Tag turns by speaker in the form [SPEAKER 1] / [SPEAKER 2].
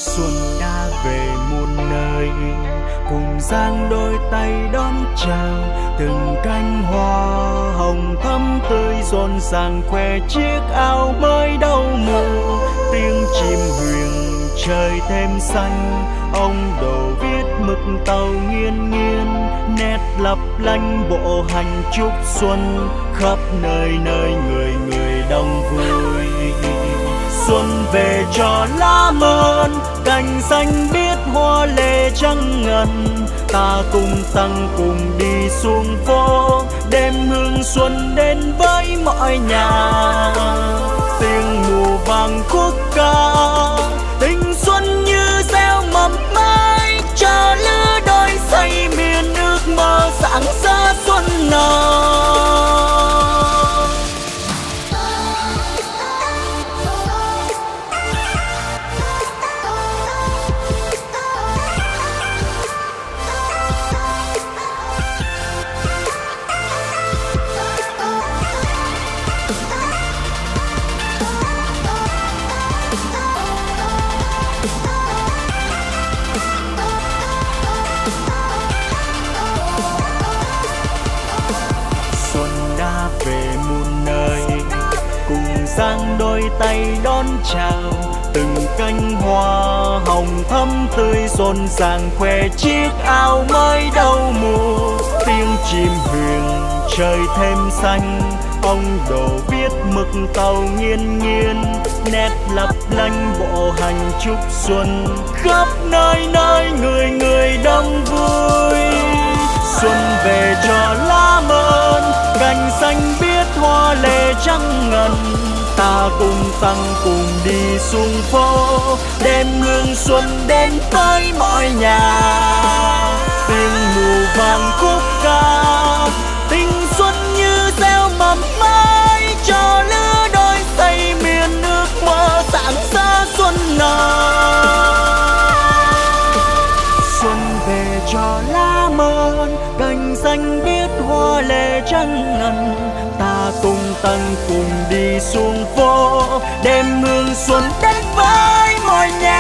[SPEAKER 1] Xuân đã về muôn nơi, cùng giang đôi tay đón chào. Từng cánh hoa hồng thắm tươi rộn ràng khoe chiếc áo mới đầu mùa. Tiếng chim huyền trời thêm xanh, ông đồ viết mực tàu nghiêng nghiêng. Nét lấp lánh bộ hành chúc xuân, khắp nơi nơi người người đông vui. Xuân về cho lá mơn, cành xanh biếc hoa lệ trắng ngần. Ta cùng tăng cùng đi xuống phố, đêm hương xuân đến với mọi nhà. Tiếng mùa vàng khúc ca, tình xuân như gieo mầm mái. Cho lứa đôi say miên ước mơ rạng rỡ xuân nở. Giang đôi tay đón chào, từng cánh hoa hồng thắm tươi rộn ràng khoe chiếc áo mới đầu mùa. Tiếng chim huyền trời thêm xanh, ông đồ viết mực tàu nghiêng nghiêng. Nét lấp lánh bộ hành chúc xuân, khắp nơi nơi người người đông vui. Xuân về cho lá mơn, cành xanh biếc hoa lệ trắng ngần. Ta cùng tăng cùng đi xuống phố, đêm hương xuân đến với mọi nhà. Tiếng mùa vàng khúc ca, tình xuân như gieo mầm mái. Cho lứa đôi say miên ước mơ rạng rỡ xuân nở. Xuân về cho lá mơn, cành xanh biếc hoa lệ trắng ngần. Ta cùng tăng cùng đi xuống phố, đêm hương xuân đến với mọi nhà.